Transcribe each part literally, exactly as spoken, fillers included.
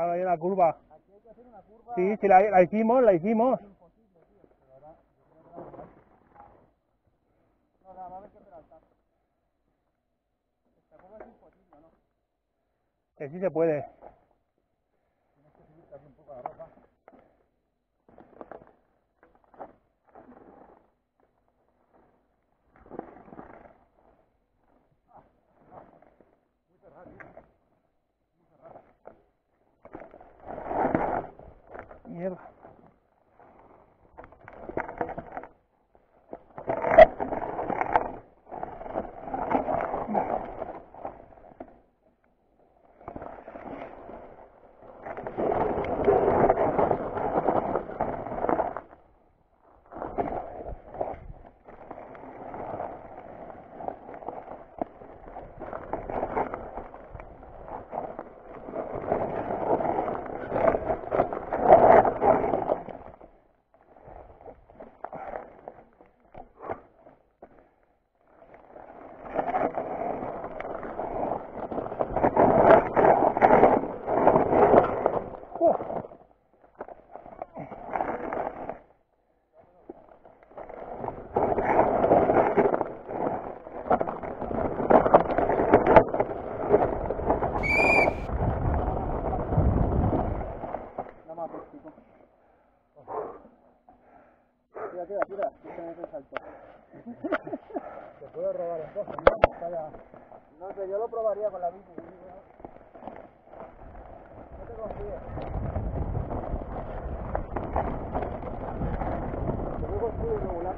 claro, ahí en la curva. Aquí hay que hacer una curva. Sí, sí, la, la hicimos, la hicimos. Imposible, tío. Pero ahora yo creo que no, nada, va a haber que peraltar. Esta curva es imposible, ¿no? Que sí se puede. Tienes que subirte aquí un poco la ropa. Mierda. Tira, tira, tira, déjame que salto. Te puedo robar un poco, ¿no? Está ya... No sé, yo lo probaría con la bici. No te confíes. Te voy a construir un regular.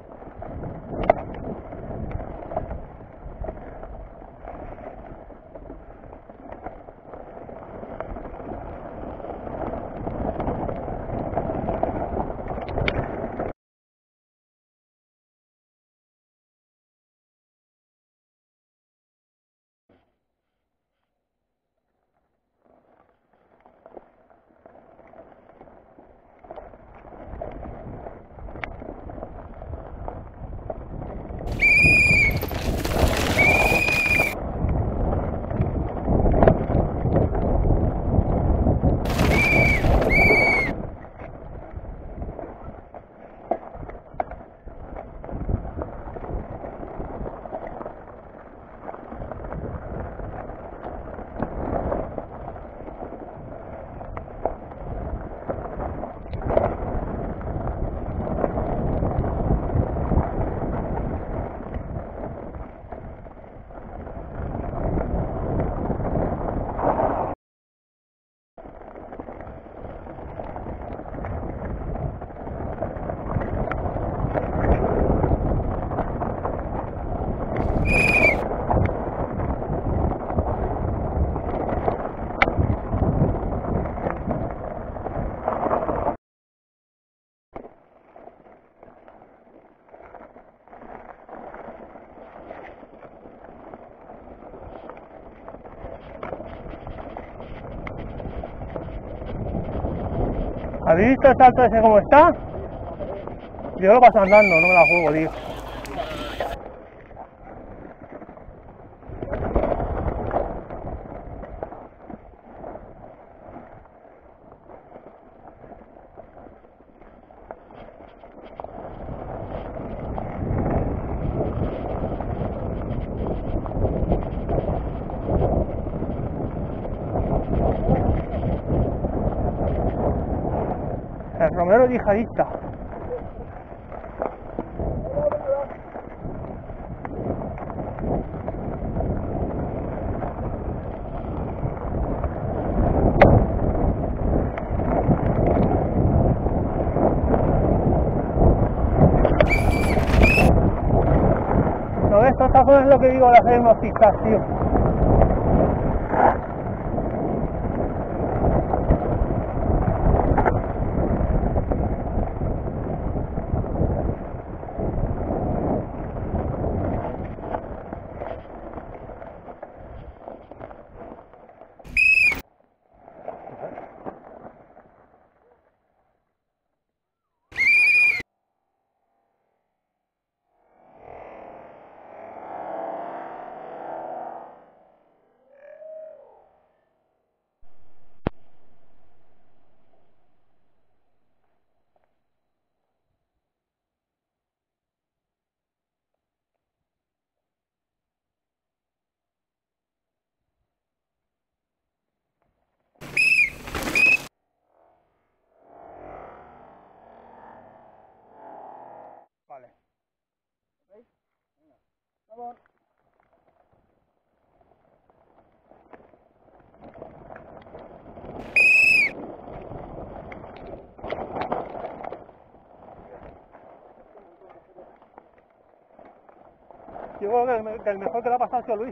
¿Habéis visto el salto ese como está? Yo lo paso andando, no me la juego, tío. El Romero yihadista. ¿No ves? Estas cosas es lo que digo de hacer unos zigzags, tío. Yo creo que el, me- que el mejor que le ha pasado ha sido Luis.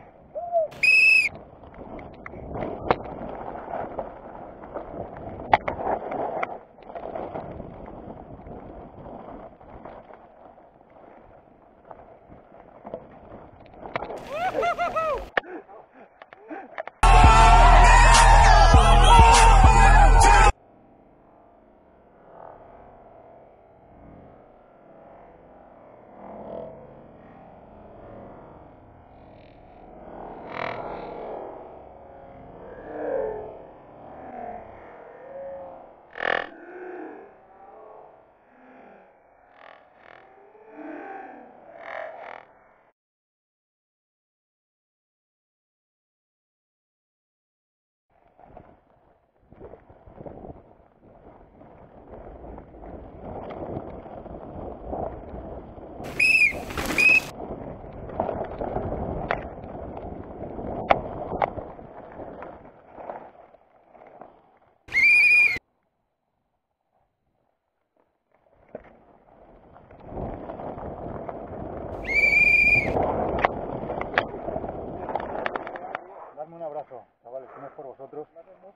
Dadme un abrazo, chavales, si no es por vosotros.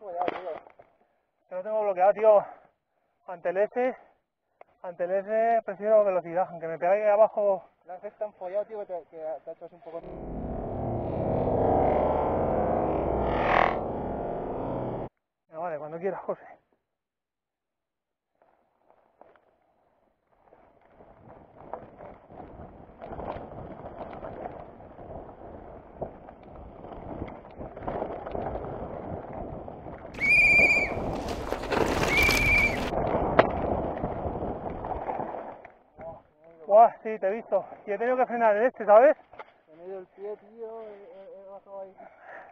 Yo lo tengo bloqueado, tío. Ante el S, ante el S prefiero velocidad, aunque me pegue ahí abajo. La has tan follado, tío, que te, que te ha hecho así un poco... Ah, vale, cuando quieras, José. Buah, sí, te he visto. Y he tenido que frenar en este, ¿sabes? He medio el pie, tío, he, he, he bajado ahí.